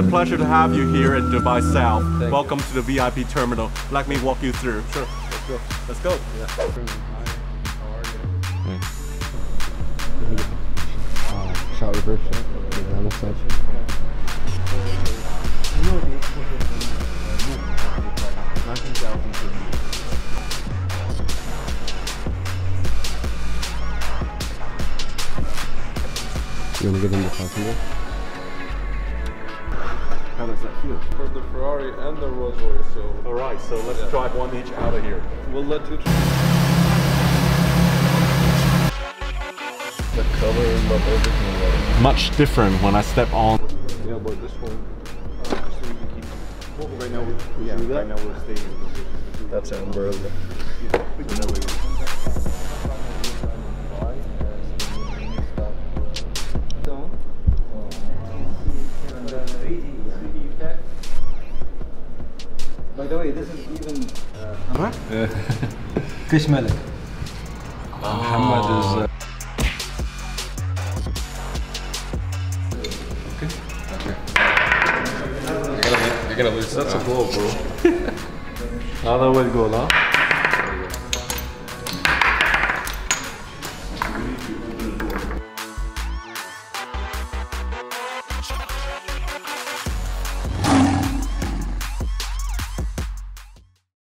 pleasure to have you here at Dubai South. Thank Welcome to the VIP terminal. Let me walk you through. Sure, let's go. Let's go. Yeah. How are you? Shot reverse shot. Banana side. You want to get in the passenger? How does that feel? For the Ferrari and the Rolls Royce, so All right, so let's drive one each out of here. we'll let you. The color and the everything. Much different when I step on. Yeah, but this one. So you can keep. Right now, right now we're staying in the position. That's an umbrella. By the way, this is even Chris Malik. Muhammad is. You're gonna lose. That's a blow, bro. Another way to go, huh?